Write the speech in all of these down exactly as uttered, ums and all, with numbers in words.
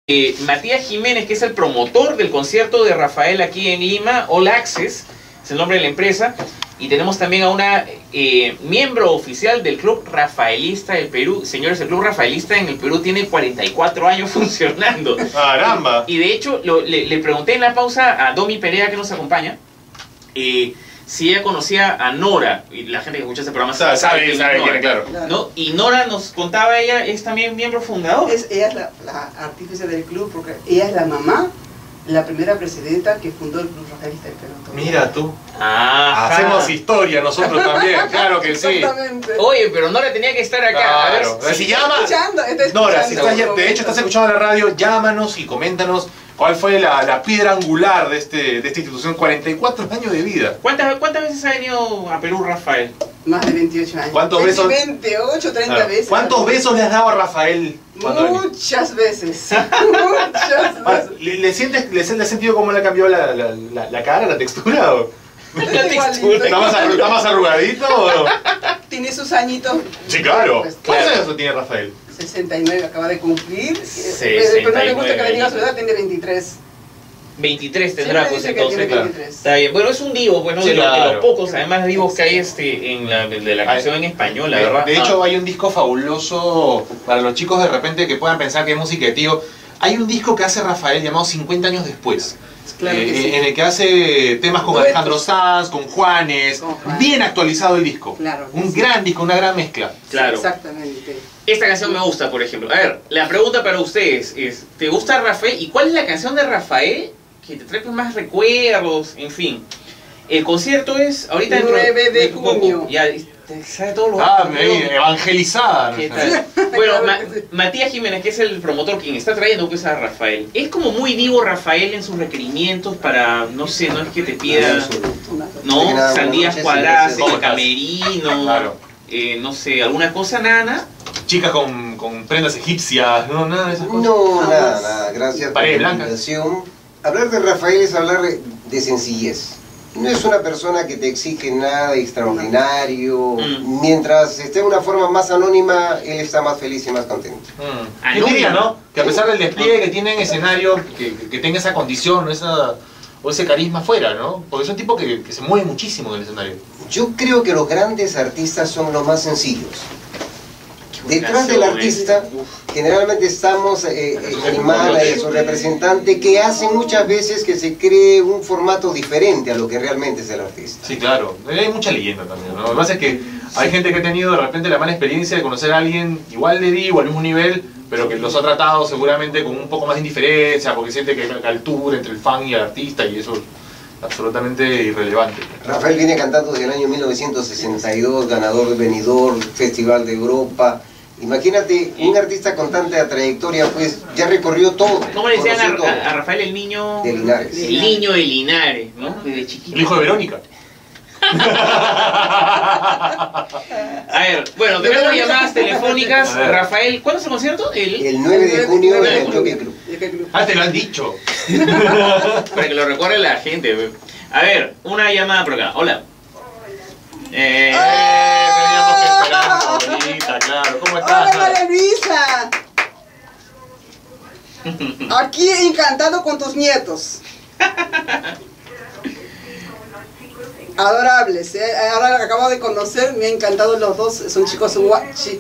Eh, Matías Jiménez, que es el promotor del concierto de Rafael aquí en Lima, All Access, es el nombre de la empresa, y tenemos también a una eh, miembro oficial del Club Rafaelista del Perú. Señores, el Club Rafaelista en el Perú tiene cuarenta y cuatro años funcionando. ¡Caramba! Y de hecho, lo, le, le pregunté en la pausa a Domi Perea, que nos acompaña, eh, si ella conocía a Nora, y la gente que escucha este programa sabe, sabe, que sabe, Nora, tiene claro. ¿no? Y Nora nos contaba, ella es también miembro fundador. Es, ella es la, la artífice del club, porque ella es la mamá, la primera presidenta que fundó el Club Rafaelista del Perú. Mira tú. Ah, hacemos historia nosotros también, claro que sí. Exactamente. Oye, pero Nora tenía que estar acá. Claro. A ver, Si si llama, escuchando, está Nora, si escuchando. estás, de hecho estás escuchando la radio, llámanos y coméntanos cuál fue la, la piedra angular de, este, de esta institución. cuarenta y cuatro años de vida. ¿Cuántas, ¿Cuántas veces ha venido a Perú Rafael? Más de veintiocho años. ¿Cuántos besos? veintiocho, treinta Claro. veces. ¿Cuántos besos le has dado a Rafael? cuando venía? Muchas veces. Muchas Ah, veces. ¿Le, le sientes, le, le has sentido cómo le ha cambiado la, la, la, la cara, la textura? ¿O? La textura. ¿Está más, arru- está más arrugadito o no? Tiene sus añitos. Sí, claro. Pues, ¿Cuántos claro. años tiene Rafael? sesenta y nueve acaba de cumplir. sesenta y Pero no le gusta que le diga su nueve. edad, tiene veintitrés. veintitrés tendrá, Siempre pues dice que entonces. tiene claro. veintitrés. Está bien. Bueno, es un divo, pues, ¿no? Sí, de, los, de claro. los pocos, además, divos que hay este, en la, de la canción en español, la de, verdad. de hecho, Ah. hay un disco fabuloso para los chicos de repente que puedan pensar que es música de tío. Hay un disco que hace Rafael llamado cincuenta años después. Claro que eh, sí. En el que hace temas con Duetos. Alejandro Sanz, con Juanes. Con Juanes. Bien actualizado el disco. Claro que Un sí. gran disco, una gran mezcla. Claro. Exactamente. Esta canción me gusta, por ejemplo. A ver, la pregunta para ustedes es, ¿te gusta Rafael? ¿Y cuál es la canción de Rafael que te trae pues, más recuerdos? En fin. El concierto es ahorita dentro nueve de poco. junio. Ya, te sabe todo lo Ah, otro, ahí, ¿no? evangelizada. ¿Qué ¿no? tal? Bueno, Claro Ma- que sí. Matías Jiménez, que es el promotor quien está trayendo pues a Rafael, es como muy vivo Rafael en sus requerimientos para, no sé, no es que te pida, ¿no? Que nada, Sandías buenas noches, cuadradas en sí, el ¿cómo estás? camerino, Claro. eh, no sé, alguna cosa, nana. Chicas con, con prendas egipcias, no, nada de esas cosas. No, Jamás. nada, nada, gracias por Paredes la blancas. invitación. Hablar de Rafael es hablar de sencillez. No es una persona que te exige nada extraordinario. Mm. Mientras esté de una forma más anónima, él está más feliz y más contento. Mm. Ah, Yo no, diría, no. ¿no? Que a pesar del despliegue que tiene en escenario, que, que tenga esa condición, esa, o ese carisma fuera, ¿no? Porque es un tipo que, que se mueve muchísimo en el escenario. Yo creo que los grandes artistas son los más sencillos. Detrás Canción, del eh. artista Uf. generalmente estamos eh, eh, el manager, su representante, que hacen muchas veces que se cree un formato diferente a lo que realmente es el artista. Sí, claro. Hay mucha leyenda también, ¿no? Lo que pasa es que hay gente que ha tenido de repente la mala experiencia de conocer a alguien igual de vivo, al mismo nivel, pero que los ha tratado seguramente con un poco más de indiferencia, porque siente que hay una altura entre el fan y el artista, y eso es absolutamente irrelevante. Rafael viene cantando desde el año mil novecientos sesenta y dos, ganador de Benidorm, Festival de Europa. Imagínate, un artista con tanta trayectoria, pues ya recorrió todo. ¿Cómo le decían conoció a, todo. a- a Rafael el niño? De Linares. El niño de Linares, ¿no? Desde chiquito. El hijo de Verónica. A ver, bueno, tenemos llamadas telefónicas. A ver. Rafael, ¿cuándo es el concierto? El... El nueve de junio en el de Jockey junio. Club. Ah, te lo han dicho. Para que lo recuerde la gente. A ver, una llamada por acá. Hola. Eh, Eh, teníamos que esperar, bonita, claro. ¿Cómo estás? ¡Hola, Nara? María Luisa! Aquí encantado con tus nietos. Adorables, ¿eh? Ahora lo acabo de conocer, me han encantado los dos, son chicos guachi.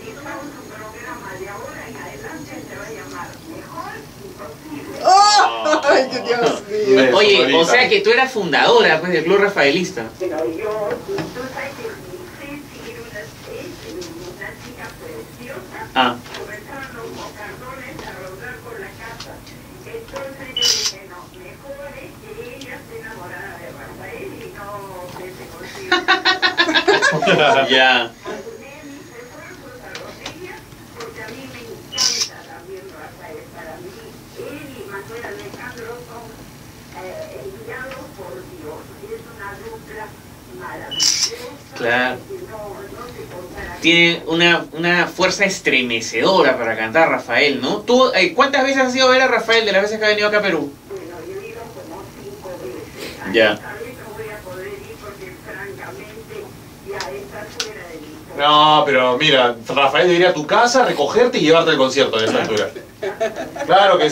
¡Oh! ¡Ay, qué Dios mío! Beso, Oye, o bonita. sea que tú eras fundadora pues, del Club Rafaelista. Pero yo, tú sabes que mi seguir una, una chica preciosa, Ah. comenzaron los mocardones a rodar por la casa. Entonces yo dije, no, mejor es que ella esté enamorada de Rafael y no que se consiga. Ya. Tomé mis esfuerzos a rodillas porque a mí me encanta también Rafael. Para mí, él y Manuel Alejandro son eh, enviados por Dios. Es una dupla maravillosa. Claro. Que no, no se compara. Tiene una, una fuerza estremecedora para cantar Rafael, ¿no? ¿Tú eh, cuántas veces has ido a ver a Rafael de las veces que ha venido acá a Perú? Bueno, yo he ido como cinco veces. Ya. Esta vez no voy a poder ir porque francamente ya está fuera de mi zona. No, pero mira, Rafael debería ir a tu casa, recogerte y llevarte al concierto de esta altura. Claro que sí.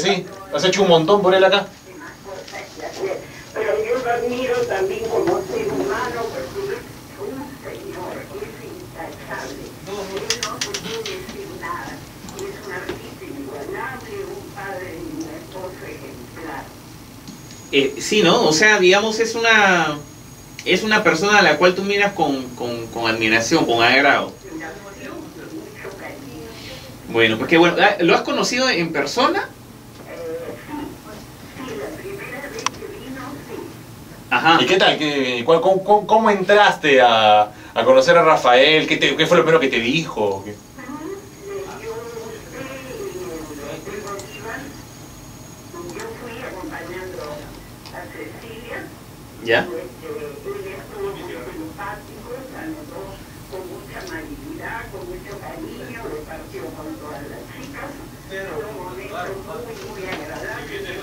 Has hecho un montón por él acá. demás cosas que hacer. Pero yo lo admiro también como ser humano, porque es un señor, es intachable. Él no se puede decir nada. Es un artista inigualable, un padre y un esposo ejemplar. Eh, sí, ¿no? O sea, digamos, es una es una persona a la cual tú miras con, con, con admiración, con agrado. Una pasión, mucho cariño. Bueno, porque bueno, ¿lo has conocido en persona? Eh, sí, sí, la primera vez que vino, sí. Ajá. ¿Y qué tal? ¿Qué, cuál- cómo, cómo- cómo entraste a, a conocer a Rafael? ¿Qué, te- qué fue lo primero que te dijo? ¿Qué- Yo usted en el Bolívar, yo fui acompañando a Cecilia. ¿Ya? Pues, eh, él estuvo muy simpático, saludó con mucha amabilidad, con mucho cariño, repartió con todas las chicas. Fue un momento muy, muy agradable.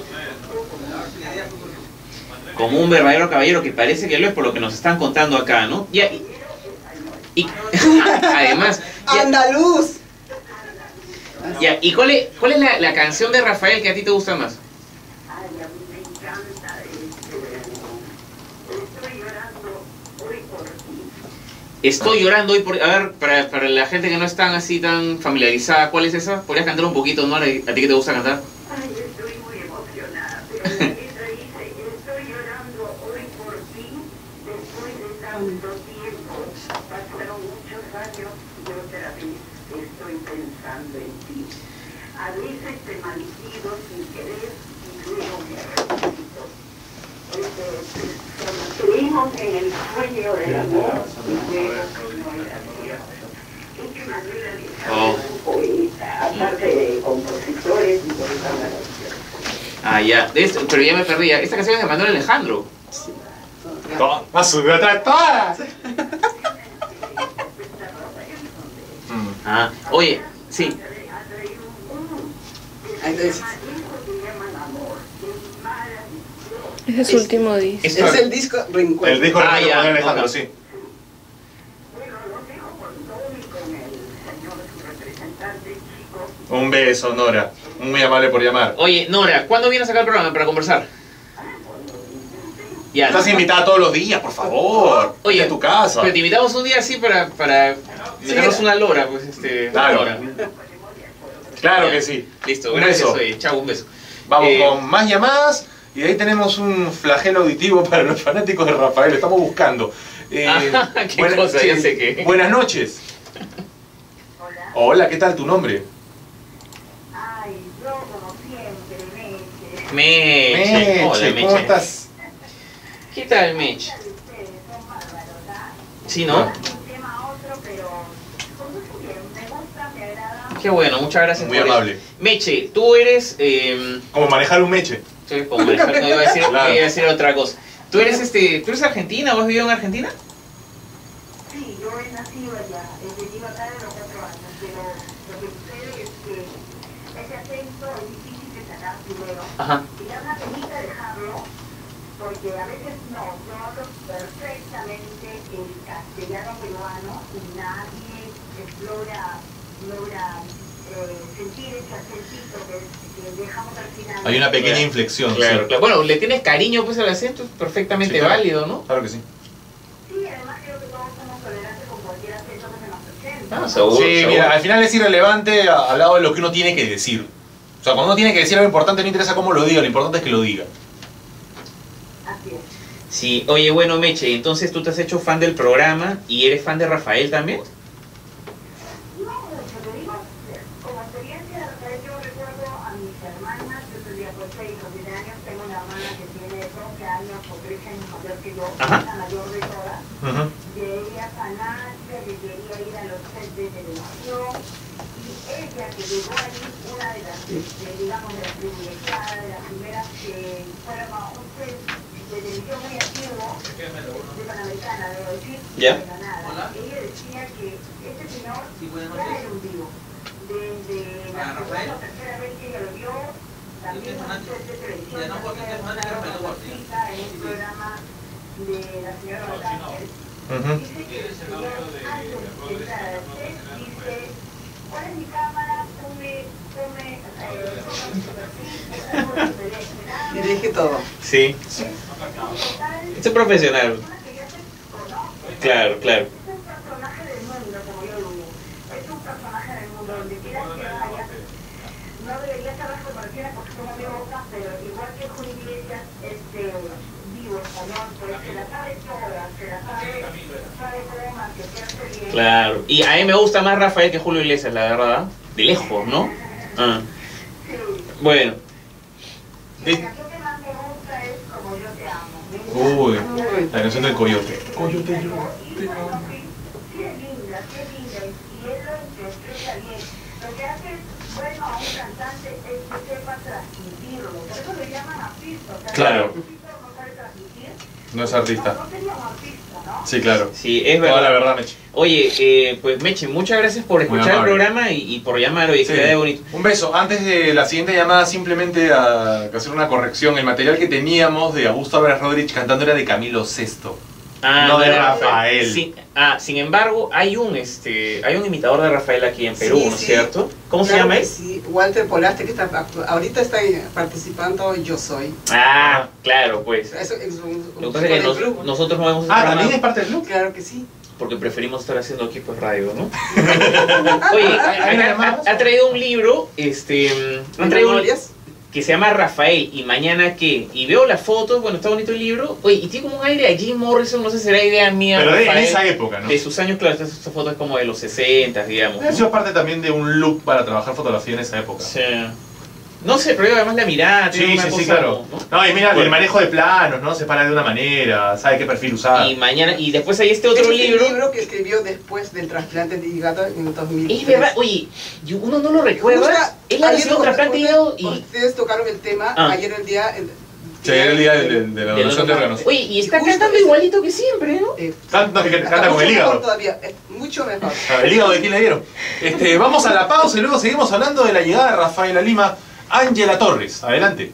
Como un verdadero caballero, que parece que lo es por lo que nos están contando acá, ¿no? Ya, y, y- además, ya, ¡Andaluz! ya, ¿y cuál es, cuál es la, la canción de Rafael que a ti te gusta más? Ay, a mí me encanta este, estoy llorando hoy por ti. Estoy llorando hoy por... A ver, para, para la gente que no está así tan familiarizada, ¿cuál es esa? ¿Podrías cantar un poquito, no? ¿A ti que te gusta cantar? Ay, estoy muy emocionada, pero la letra dice, estoy llorando hoy por ti, después de tanto tiempo, pasaron muchos años y otra vez estoy pensando en ti. A veces te maldigo sin querer y luego me arrepiento. Creímos en el sueño del amor y luego no era cierto. Es que Manuel Alejandro Oh. es un poeta, aparte de compositores y poetas maravillosos. Ah, ya. De esto, pero ya me perdí. Esta canción es de Manuel Alejandro. ¡Toma su tractora! Mm. Ah, oye, sí. Entonces, Ese es su último disco. Esto- es el disco Reencuentro. El disco Ah, de ya, Alejandro, ok. sí. Bueno, lo dejo con todo y con el señor su representante chico. Un beso, Nora. Muy amable por llamar. Oye, Nora, ¿cuándo vienes acá al programa para conversar? Ya. Estás invitada todos los días, por favor. Oye, Oye, a tu casa. Pero te invitamos un día así para, para meternos una lora, pues este. Claro. Nora. Claro Ya. que sí. Listo, Un gracias, beso. oye. Chao, un beso. Vamos Eh, con más llamadas. Y ahí tenemos un flagelo auditivo para los fanáticos de Rafael. Estamos buscando. Eh, Ah, qué cosa, ya sé qué. Buenas noches. Hola. Hola, ¿qué tal tu nombre? Ay, yo como siempre, Meche. Meche. Hola, Meche. ¿cómo estás? ¿Qué tal, Meche? Ustedes son bárbaros, ¿ah? Sí, ¿no? Un tema a otro, pero conduce bien. Me gusta, me agrada. Qué bueno, muchas gracias Muy por amable. eso. Meche, tú eres... Eh, Como manejar un meche. soy como manejar- no, iba a decir, Claro. iba a decir otra cosa. ¿Tú eres, este, ¿Tú eres argentina o has vivido en Argentina? Sí, yo he nacido allá, he vivido acá de los cuatro años, pero lo que sucede es que ese acento es difícil de sacar primero. Ajá. Y da una penita dejarlo, porque a veces no, yo hablo perfectamente el castellano peruano y nadie explora, logra eh, sentir ese acentito que, que dejamos al final. Hay una pequeña Claro. inflexión. Claro, sí. claro. Bueno, le tienes cariño pues al acento, es perfectamente Sí, claro. válido, ¿no? Claro que sí. Sí, además creo que todos somos tolerantes con cualquier acento que se nos presente. Ah, seguro. Sí, seguro. mira, al final es irrelevante a- al lado de lo que uno tiene que decir. O sea, cuando uno tiene que decir algo importante, no interesa cómo lo diga, lo importante es que lo diga. Así es. Sí, oye, bueno, Meche, entonces tú te has hecho fan del programa y eres fan de Rafael también. No, yo te digo, como experiencia, yo recuerdo a mis hermanas, yo tendría pues seis o siete años, tengo una hermana que tiene doce años o trece años mayor que yo, Ajá. la mayor de todas, Ujú. de ella fanática, que quería ir a los sets de televisión, y ella que llegó ahí, una de las, de, digamos, de las privilegiadas, de las primeras que fueron a un set de televisión muy antiguo, de Panamericana, debo decir, Ya. de Granada. Ella decía que este señor ya era un vivo. Desde la segunda o tercera vez que ella lo vio, también en un set de televisión, también en una cita en un programa de la señora Valcárcel. Ujú. Dice que el señor, antes de entrar al set, dice, ¿cuál es mi cámara? Ponme, ponme, eh, ponme mi perfil, ponme dirige todo. Sí. Es un profesional. Claro, claro. Es un personaje del mundo, como yo lo digo. Es un personaje del mundo, donde quiera que vaya. No debería estar las comparaciones porque somos de boca, pero igual que Julio Iglesias, este, vivo español, pues se la sabe toda, se la sabe, sabe cómo mantenerse bien. Claro. Y a mí me gusta más Rafael que Julio Iglesias, la verdad. De lejos, ¿no? Ah. Bueno. La canción que más me gusta es Como yo te amo. Uy, la canción del coyote. Coyote, yo te amo. Qué linda, qué linda, y él lo interpreta bien. Lo que hace bueno a un cantante es que sepa transmitirlo, por eso le llaman artista. O sea, Claro. si el artista no sabe transmitir, No es artista. no sería un artista, ¿no? Sí, claro. Sí, es Toda la verdad. verdad, Meche. Oye, eh, pues Meche, muchas gracias por Muy escuchar el amable. programa y, y por llamar. Oye, Sí. que quede bonito. Un beso. Antes de la siguiente llamada, simplemente a hacer una corrección. El material que teníamos de Augusto Álvarez Rodríguez cantando era de Camilo Sesto. Ah, No de era Rafael. Sí, ah, sin embargo, hay un este, hay un imitador de Rafael aquí en Perú, Sí, ¿no es sí. cierto? ¿Cómo se Claro llama que él? Sí, Walter Polaste, que está, actu- ahorita está participando Yo Soy. Ah, claro, pues. Eso es un, un Lo que pasa es que chico nos- del club. nosotros no hemos Ah, ¿también es parte del club? Claro que sí. porque preferimos estar haciendo aquí pues radio, ¿no? Oye, ¿Hay una ha, llamada? ha- ha traído un libro, este, han traído un, ¿Memorias? que se llama Rafael y Mañana qué, y veo las fotos, bueno, está bonito el libro, oye, y tiene como un aire a Jim Morrison, no sé si será idea mía, Pero de, en Rafael, esa época, ¿no? de sus años, claro, esta, esta foto es como de los sesenta, digamos, Ha ¿no? sido parte también de un look para trabajar fotografía en esa época. Sí. No sé, pero además la mirada, tiene Sí, una sí, sí, cosa, claro. ¿no? No, y mira, Bueno. el manejo de planos, ¿no? Se para de una manera, sabe qué perfil usar. Y mañana, y después hay este otro Este libro. libro que escribió después del trasplante de hígado en dos mil tres. Es verdad, oye, yo- uno no lo recuerda, Justo él ha ayer recibido un ustedes- trasplante de hígado y... Ustedes tocaron el tema Ah. ayer el día... El, Sí, era el día de, de- de la del donación de otro- órganos. Oye, y está Justo cantando ese- igualito que siempre, ¿no? eh, Canta, que hasta canta con el mucho hígado. mejor todavía, eh, mucho mejor. Ah, ¿el hígado de quién le dieron? Este, vamos a la pausa y luego seguimos hablando de la llegada de Rafaela Lima. Ángela Torres, adelante.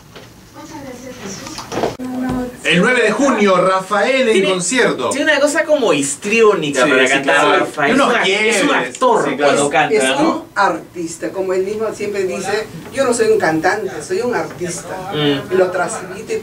El nueve de junio, Rafael en Tiene- concierto. Tiene una cosa como histriónica Sí, para sí, cantar claro. Rafael. Y unos Es, una- es un quiebres. actor Sí, claro. cuando canta, Es ¿no? un artista, como él mismo siempre dice, yo no soy un cantante, soy un artista. Mm. Y lo transmite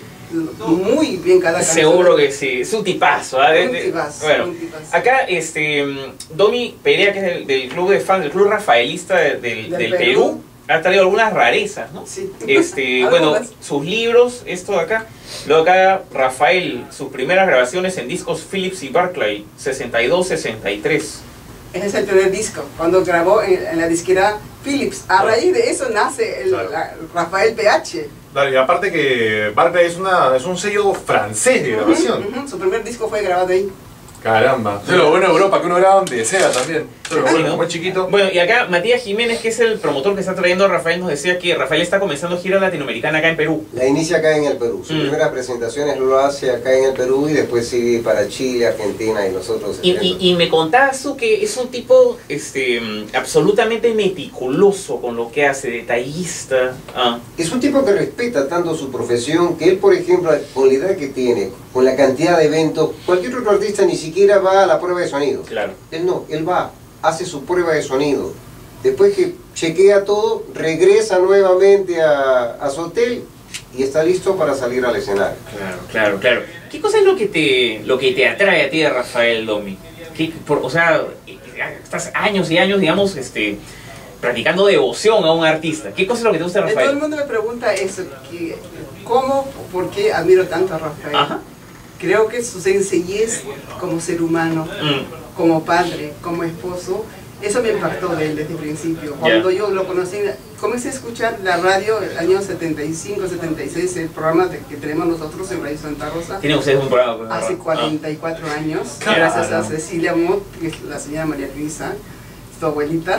muy bien cada canción. Seguro que sí, es un tipazo. ¿ah? De- Un de- tipazo, bueno, un tipazo. acá este, mm, Domi Perea, que es del, del club de fans, del club rafaelista de- del, Del del Perú, Perú. ha traído algunas rarezas, ¿no? Sí. Este, bueno, Algunas. sus libros, esto de acá. Luego acá Rafael, sus primeras grabaciones en discos Philips y Barclay, sesenta y dos sesenta y tres. Ese es el primer disco, cuando grabó en, en la disquera Philips. A raíz de eso nace el, Claro. la- Rafael P H. Claro, y aparte que Barclay es, una, es un sello francés de grabación. Ujú, su primer disco fue grabado ahí. Caramba. Eso es lo bueno de Europa, que uno graba donde sea también. Eso es lo Sí, bueno, ¿no? como es chiquito. Bueno, y acá Matías Jiménez, que es el promotor que está trayendo a Rafael, nos decía que Rafael está comenzando gira latinoamericana acá en Perú. La inicia acá en el Perú. Sus Mm. primeras presentaciones lo hace acá en el Perú y después sigue para Chile, Argentina y nosotros. Y, y, y me contabas tú que es un tipo este, mm, absolutamente meticuloso con lo que hace, detallista. Ah, Es un tipo que respeta tanto su profesión que él, por ejemplo, con la edad que tiene, con la cantidad de eventos, cualquier otro artista ni siquiera va a la prueba de sonido. claro. Él no, él va, hace su prueba de sonido. Después que chequea todo, regresa nuevamente a, a su hotel y está listo para salir al escenario. Claro, claro, claro. ¿Qué cosa es lo que te, lo que te atrae a ti de Rafael, Domi? ¿Qué, por, o sea, estás años y años, digamos, este, practicando devoción a un artista. ¿Qué cosa es lo que te gusta de Eh, Todo el Rafael? mundo me pregunta eso, que, ¿cómo, por qué admiro tanto a Rafael? Ajá. Creo que su sencillez como ser humano, Mm, como padre, como esposo, eso me impactó de él desde el principio. Cuando yo lo conocí, comencé a escuchar la radio el año setenta y cinco, setenta y seis, el programa de- que tenemos nosotros en Radio Santa Rosa, Tienen ustedes un programa con hace Ah, cuarenta y cuatro años, Claro. gracias a Cecilia Mott, que es la señora María Luisa, su abuelita.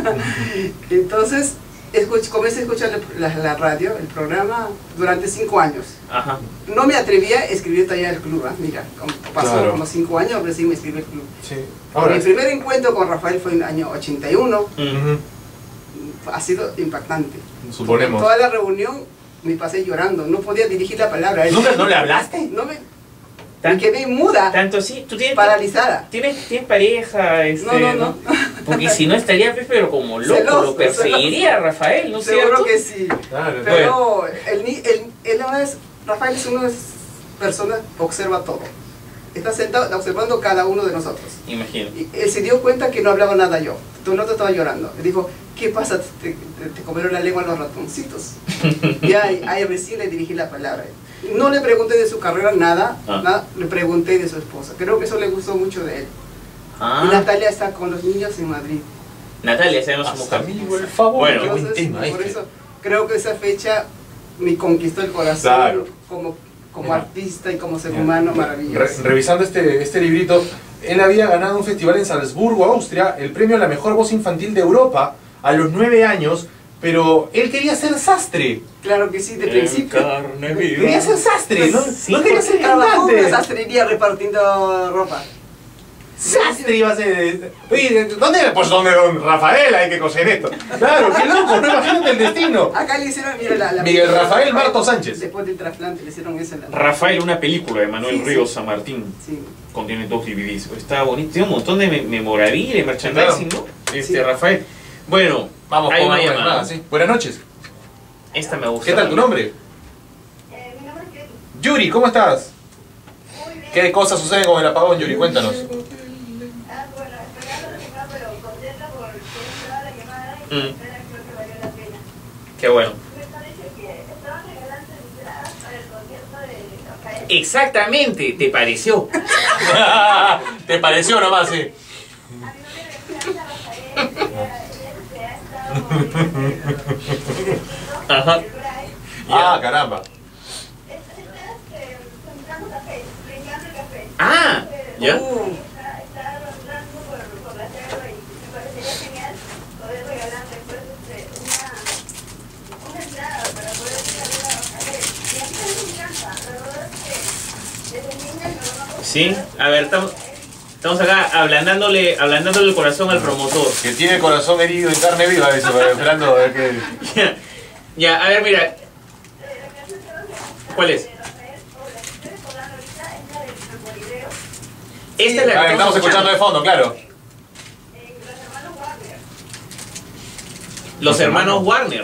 Entonces, escuch- comencé a escuchar la, la radio, el programa, durante cinco años. Ajá. No me atrevía a escribir todavía el club, ¿ah? Mira, como pasó Claro. como cinco años, recién me escribí el club. Sí. Ahora, Mi primer encuentro con Rafael fue en el año ochenta y uno, Mm. ujú, ha sido impactante. suponemos. Toda la reunión me pasé llorando, no podía dirigir la palabra. Él- ¿Nunca no le hablaste? No me, me ¿Tanto, quedé muda, tanto así? ¿Tú tienes, paralizada. tienes, tienes pareja? Este, No, no, no. Porque si no estaría, pues, pero como loco, Celoso, lo perseguiría a Rafael, ¿no es Seguro cierto? que sí. Claro, Pero el, ni- el, él no es, Rafael es una persona que observa todo. Está sentado observando cada uno de nosotros. Imagino. Y él se dio cuenta que no hablaba nada yo. Todo el otro estaba llorando. Le dijo, ¿qué pasa? Te, te, te comieron la lengua los ratoncitos. Y ahí, ahí recién le dirigí la palabra. No le pregunté de su carrera nada, ah. nada, le pregunté de su esposa. Creo que eso le gustó mucho de él. Ah. Y Natalia está con los niños en Madrid. Natalia, se llama su mujer. Por favor. Bueno, qué buen Entonces, tema, por este. eso creo que esa fecha me conquistó el corazón Claro. como, como Mira. artista y como ser Mira. humano Re- maravilloso. revisando este, este librito, él había ganado un festival en Salzburgo, Austria, el premio a la mejor voz infantil de Europa a los nueve años, pero él quería ser sastre. Claro que sí, de principio. Carne viva. Quería ser sastre, ¿no? Sí, no quería ser Trabajó en cantante. una sastrería repartiendo ropa. Sastre iba a ser. Oye, ¿dónde? Pues donde don Rafael hay que coser esto. Claro, qué loco, no imagínate el destino. Acá le hicieron, mira, la, la Miguel Rafael Marto Sánchez. Después del trasplante le hicieron eso. en la- Rafael, una película de Manuel Sí, sí. Ríos San Martín. Sí. Contiene dos D V Ds. Está bonito. Tiene un montón de me- memorabilia y merchandising, ¿no? Este, Sí. Rafael. Bueno, Vamos hay con una una llamada. llamada, sí. Buenas noches. Esta me gusta. ¿Qué tal tu nombre? Eh, mi nombre es Yuri. Yuri, ¿cómo estás? Muy bien. ¿Qué cosas suceden con el apagón, Yuri? Cuéntanos. Ah, bueno, esperando la llamada, pero contenta por que entraba la llamada y Mm. la espera creo que valió la pena. Qué bueno. Me parece que estaban regalando entradas para el concierto de Rafael. Exactamente, ¿te pareció? ¿Te pareció nomás, sí? A mi novia le encanta Rafael, ella, ella se ha estado Ajá. el Bright. Ah, caramba. Estás comprando café, brincando el café. Ah, ¿ya? Uh, Está, está rondando por, por la selva y me parecería genial poder regalar después este, una, una entrada para poder ir a ver a Rafael. Y a mí también me encanta, la verdad es que desde niña me lo vamos Sí, a ver, estamos, estamos acá ablandándole, ablandándole el corazón al promotor. Que tiene el corazón herido en carne viva, dice, pero esperando a ver qué. Ya, ya, a ver, mira. ¿Cuál es? Esta es la Ah, que estamos escuchando de fondo, claro. Los hermanos Warner.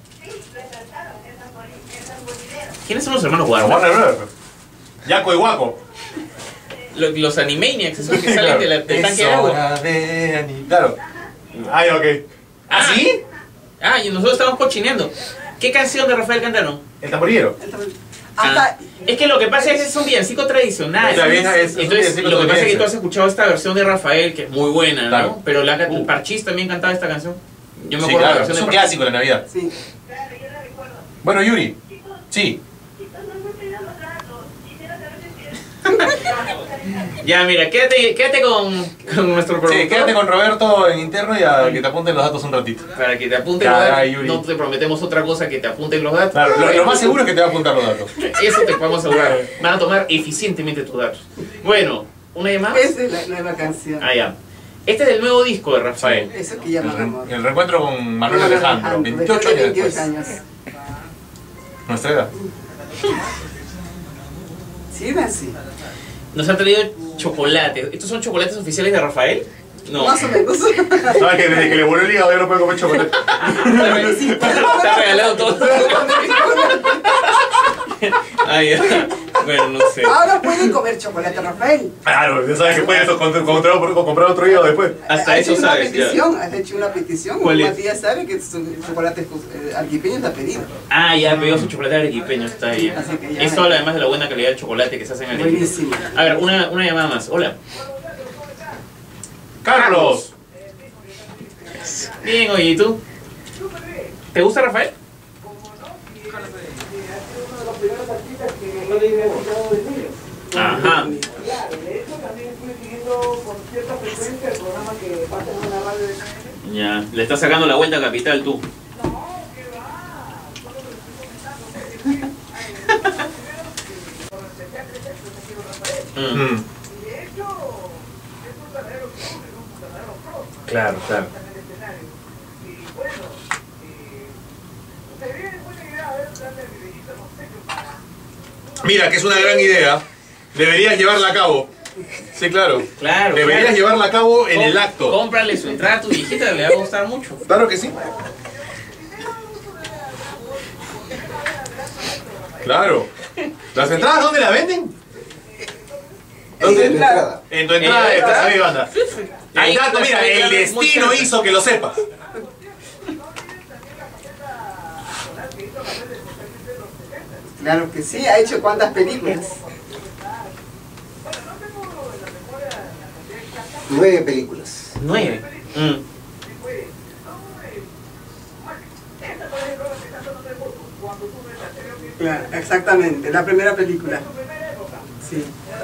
¿Quiénes son los hermanos Warner? Warner Brothers. Yaco y Guaco. Lo- Los Animaniacs, esos que salen de la, del tanque de Es agua. hora de ani- Claro. Ay, ok. ¿Ah, sí? Ah, y nosotros estamos cochineando. ¿Qué canción de Rafael cantaron? El tamborillero. Ah, hasta, es que lo que pasa es que es un villancico tradicional. Está bien, es- es un Entonces, villancico lo que pasa es que estadounidense. tú has escuchado esta versión de Rafael, que es muy buena, Claro. ¿no? Pero la, Uh. Parchís también cantaba esta canción. Yo me Sí, acuerdo de claro. la Es versión un de Parchís. clásico de la Navidad. sí. Bueno, Yuri. Sí. Ya, mira, quédate, quédate con, con nuestro promotor. Sí, quédate con Roberto en interno y a que te apunten los datos un ratito. Para que te apunten Caray, los datos. Yuri. No te prometemos otra cosa que te apunten los datos. Claro, lo, lo más seguro es que te va a apuntar los datos. Eso te podemos asegurar. Van a tomar eficientemente tus datos. Bueno, ¿una llamada? Esa es la nueva canción. Ah, ya. Este es del nuevo disco de Rafael. Eso que El, llama re- amor. el reencuentro con Manuel Alejandro, veintiocho años después. años. Nuestra edad. Sí, era así. Nos han traído chocolates. ¿Estos son chocolates oficiales de Rafael? No. Más o menos. ¿Sabes que desde que le volvió el hígado ya no puede comer chocolate? Te ha regalado todo. Ay, ya. Bueno, no sé. Ahora pueden comer chocolate, Rafael. Claro, ya sabes que puedes comprar, comprar, comprar otro hígado después. Hasta Has eso hecho una sabes. ya. petición, has hecho una petición. ¿Cuál es? Matías sabe que su chocolate eh, arequipeño está pedido. Ah, ya pegó su chocolate arequipeño, está bien. Así que ya. Eso habla además de la buena calidad del chocolate que se hace en Arequipa. Buenísimo. A ver, una, una llamada más. Hola. Carlos. Bien, oye, ¿y tú? ¿Te gusta Rafael? Ajá. Ya, le estás sacando la vuelta a Capital tú. Mm. Mm. Claro, claro. Mira, que es una gran idea. Deberías llevarla a cabo. Sí, claro. Claro. Deberías claro. llevarla a cabo en Com- el acto. Cómprale su entrada a tu viejita, le va a gustar mucho. Claro que sí. Claro. ¿Las entradas dónde las venden? ¿Dónde? En tu entrada. En tu entrada ¿En de la Plaza entrada? Mi Banda. Ahí, El dato, mira, ahí, el ahí, muy destino cerca. hizo que lo sepas. Claro que sí, ha hecho cuántas películas. Nueve películas. Nueve. Mm. Claro, exactamente, la primera película. Sí.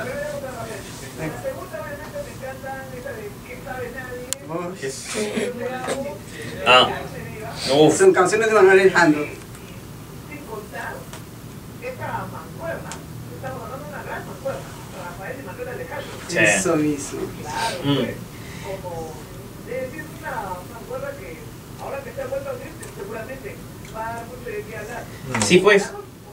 Ah. Uf. Son canciones de Manuel Alejandro. Sí. Eso mismo. Mm. Sí, pues.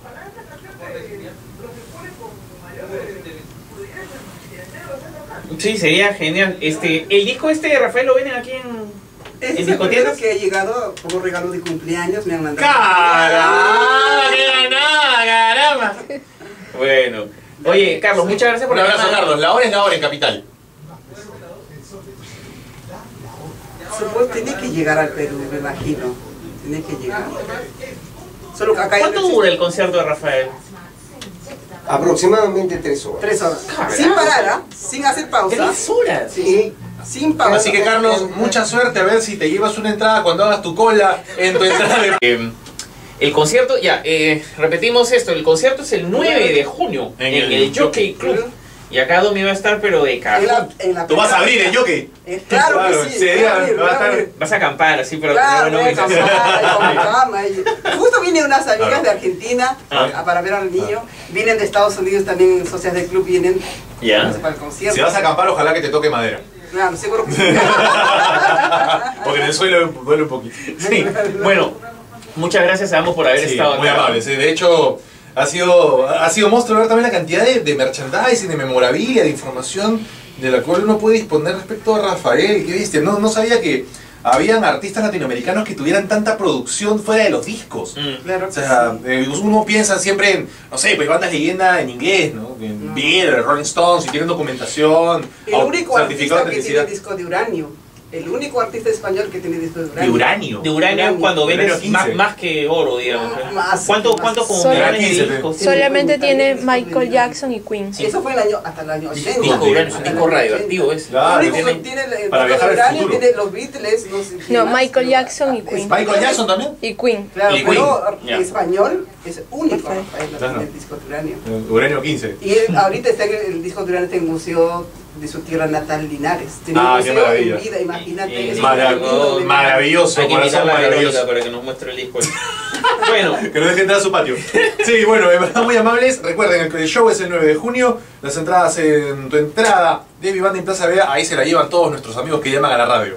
Sí, sería genial. Este, el disco este de Rafael lo venden aquí en, Ese en es el primero discotiendas. que ha llegado como regalo de cumpleaños, me han mandado. ¡Caramba! ¡Qué ganada, caramba! Bueno, oye, Carlos, muchas gracias por Un la abrazo, llamada. Carlos. La hora es la hora en Capital. Supongo que tiene que llegar al Perú, me imagino. Tiene que llegar. Solo que acá hay ¿Cuánto dura el concierto de Rafael? Aproximadamente tres horas. tres horas. Caramba. Sin parar, ¿ah? Sin hacer pausa. ¿Tres horas? Sí. Sin pausa. Así que, Carlos, mucha suerte a ver si te llevas una entrada cuando hagas tu cola en tu entrada de... Eh, el concierto, ya, eh, repetimos esto, el concierto es el nueve de junio en, En el, el Jockey Club. Y acá Domi va a estar, pero de En cajón. la, en la Tú vas a abrir el primera- jockey. Eh, Claro, Claro, que sí. ese voy día a abrir, va a voy a estar- abrir. Vas a acampar, así, pero Claro, no, voy a no, acampar, con cama, y- Justo vienen unas amigas Claro. de Argentina Ah. a- para ver al niño. Vienen de Estados Unidos también, socias del club vienen Ya. para el concierto. Si vas a acampar, ojalá que te toque madera. Claro, seguro que sí. Porque en el suelo duele un poquito. Sí, bueno, muchas gracias a ambos por haber Sí, estado muy acá. amables. eh. De hecho, ha sido, ha sido monstruo ver también la cantidad de, de merchandising, de memorabilia, de información de la cual uno puede disponer respecto a Rafael. Qué bestia. No, no sabía que habían artistas latinoamericanos que tuvieran tanta producción fuera de los discos. Mm. Claro O que sea, sí. eh, uno piensa siempre en, no sé, pues bandas leyenda en inglés, ¿no? En Beatles, Rolling Stones, y tienen documentación, El au- único certificado artista de que tiene autenticidad. disco de uranio. El único artista español que tiene disco de uranio. De uranio. De uranio Uranio. cuando Uranio vendes quince. más, más que oro, digamos. No, más, ¿Cuánto, más. cuánto como Solo- millones de quince, discos? Sí. Solamente tiene Disco Michael de- Jackson y Queen. Sí. Eso fue el año, hasta el año ochenta. Disco de uranio, es un Hasta disco el año radioactivo ochenta. ese. Claro, Lo único que tiene- tiene el para disco viajar de al uranio futuro. tiene los Beatles, no sé quién No, más, Michael no. Jackson y Queen. Michael Jackson también. Y Queen. Claro, Y pero Queen. en español es único Rafael. Rafael, Claro. el disco de uranio. Uranio quince. Y él, ahorita está en el, el disco de uranio está en el museo de su tierra natal, Linares. Tiene Ah, un qué museo maravilla. en vida, imagínate. Y- es y- Marav- un- maravilloso, Hay que corazón invitarla a Verónica maravilloso. para que nos muestre el disco. Bueno, Que no dejen entrar a su patio. Sí, bueno, de verdad muy amables. Recuerden, el show es el nueve de junio. Las entradas en tu entrada de Mi Banda en Plaza Vea. Ahí se la llevan todos nuestros amigos que llaman a la radio.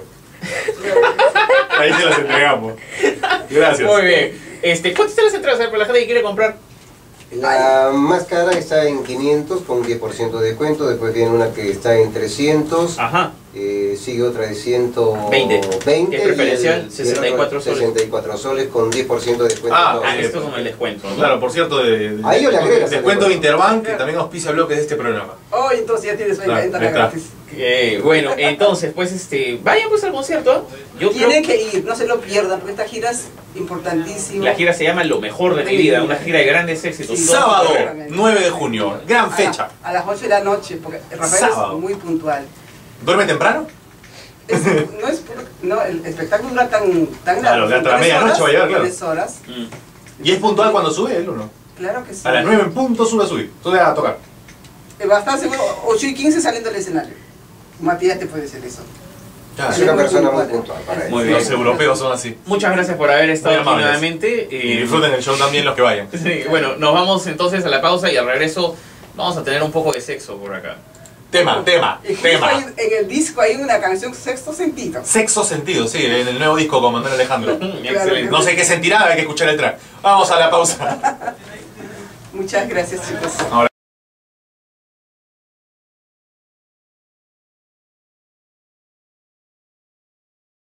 Ahí se las entregamos. Gracias. muy bien. Este, ¿cuántas están las entradas para la gente que quiere comprar? La más cara está en quinientos con diez por ciento de descuento, después viene una que está en trescientos, Ajá. eh, sigue otra de ciento veinte. veinte Es preferencial, y el- sesenta y cuatro soles. sesenta y cuatro soles con diez por ciento de descuento. Ah, todo. Ah, eh, esto es como el descuento, ¿no? Claro, por cierto, de, de- Ahí yo le agregas al descuento de descuento. Interbank, que también auspicia bloques de este programa. Oh, entonces ya tienes Claro, venta ahí está. gratis. Eh, bueno, entonces, pues, este, vayan pues al concierto. ¿eh? Yo creo Tienen que ir, no se lo pierdan, porque esta gira es importantísima. la gira se llama Lo Mejor de mi vida, una gira de grandes éxitos. Sí. Todos- Sábado, Seguramente. nueve de junio. Gran A- fecha. A, las ocho de la noche, porque Rafael Sábado. es muy puntual. ¿Duerme temprano? Es- no es, no, el espectáculo dura tan, tan Claro, largo, hasta la tres medianoche horas, va a llegar, claro. tres horas. Mm. ¿Y es puntual cuando sube él o no? Claro que sí. A las nueve en punto sube a subir. Sube a tocar. Eh, Va a estar seguro ocho y quince saliendo del escenario. Matías te puede decir eso. Es una persona muy puntual para eso. Muy bien. Los europeos son así. Muchas gracias por haber estado Muy aquí amables. nuevamente. Y eh, disfruten el show también los que vayan. sí, bueno, nos vamos entonces a la pausa y al regreso vamos a tener un poco de sexo por acá. Tema, tema, Y justo tema. hay- en el disco hay una canción Sexto Sentido. Sexo sentido, sí, en el nuevo disco con Manuel Alejandro. Excelente. No sé qué sentirá, hay que escuchar el track. Vamos a la pausa. Muchas gracias, chicos. Ahora.